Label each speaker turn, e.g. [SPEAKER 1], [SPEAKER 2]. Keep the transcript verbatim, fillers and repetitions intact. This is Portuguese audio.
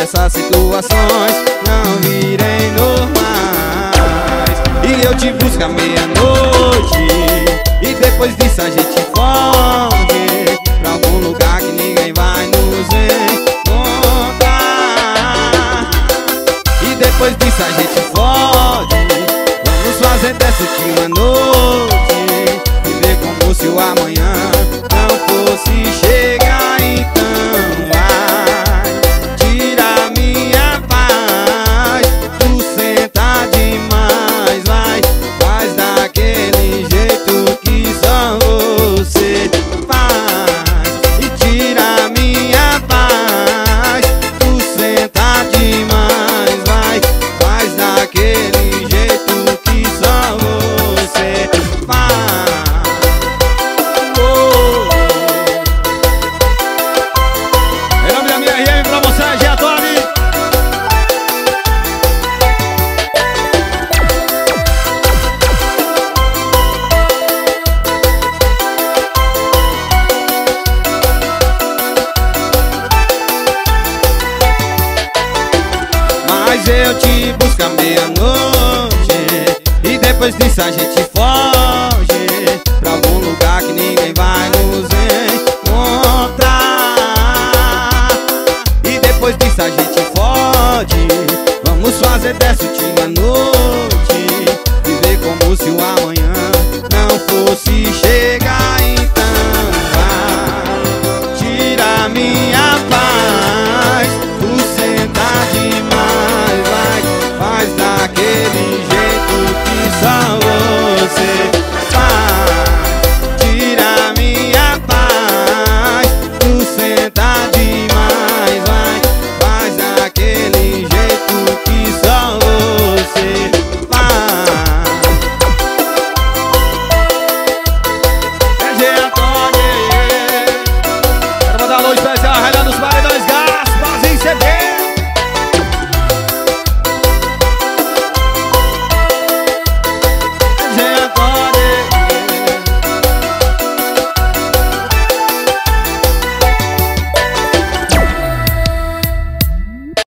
[SPEAKER 1] essas situações não virem normais. E eu te busco à meia-noite, e depois disso a gente foge pra algum lugar que ninguém vai nos encontrar. E depois disso a gente foge, vamos fazer dessa última noite, viver como se o amanhã não fosse chegar. Então vai, tira minha paz, tu senta demais, vai, faz daquele jeito que só você faz. E tira minha paz, tu senta demais, vai, faz daquele jeito que só você faz. Em nome da minha R M pra você, Giatone. Mas eu te busco à meia-noite, e depois disso a gente foge pra algum lugar que ninguém vai nos encontrar. E depois disso a gente foge, vamos fazer dessa última noite, viver como se o amanhã não fosse chegar. Então vai, tira minha